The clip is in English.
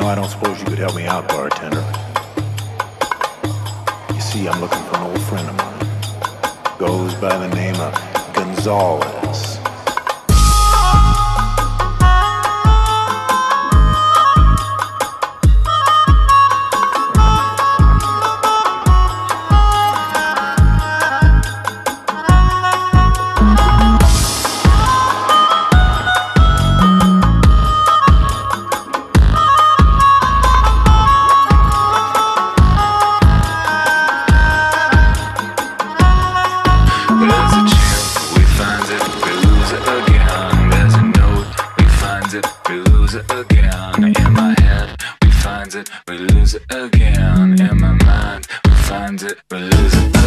No, I don't suppose you could help me out, bartender. You see, I'm looking for an old friend of mine. Goes by the name of Gonzalez. We lose it again. In my head, we find it, we lose it again. In my mind, we find it, we lose it again.